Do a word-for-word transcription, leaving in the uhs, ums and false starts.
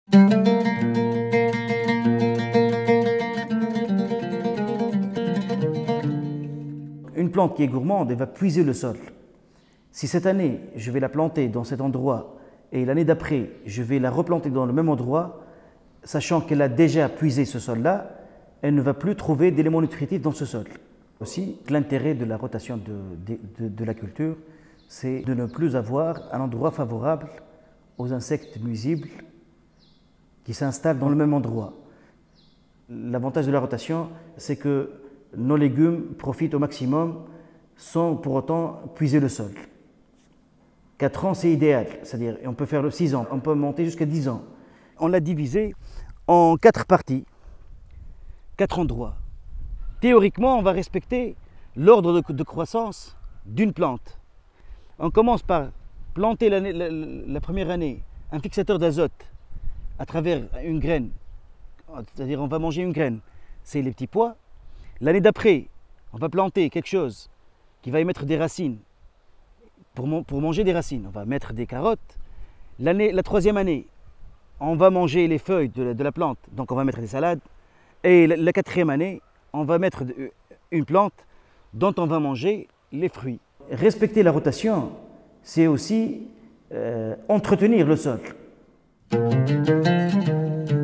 Une plante qui est gourmande, elle va puiser le sol. Si cette année, je vais la planter dans cet endroit et l'année d'après, je vais la replanter dans le même endroit, sachant qu'elle a déjà puisé ce sol-là, elle ne va plus trouver d'éléments nutritifs dans ce sol. Aussi, l'intérêt de la rotation de, de, de, de la culture, c'est de ne plus avoir un endroit favorable aux insectes nuisibles qui s'installent dans le même endroit. L'avantage de la rotation, c'est que nos légumes profitent au maximum sans pour autant puiser le sol. quatre ans, c'est idéal, c'est-à-dire on peut faire le six ans, on peut monter jusqu'à dix ans. On l'a divisé en quatre parties, quatre endroits. Théoriquement, on va respecter l'ordre de, de croissance d'une plante. On commence par planter la, la, la première année un fixateur d'azote à travers une graine, c'est-à-dire on va manger une graine, c'est les petits pois. L'année d'après, on va planter quelque chose qui va émettre des racines pour, pour manger des racines. On va mettre des carottes. L'année, la troisième année, on va manger les feuilles de la, de la plante, donc on va mettre des salades. Et la, la quatrième année, on va mettre une plante dont on va manger les fruits. Respecter la rotation, c'est aussi euh, entretenir le sol.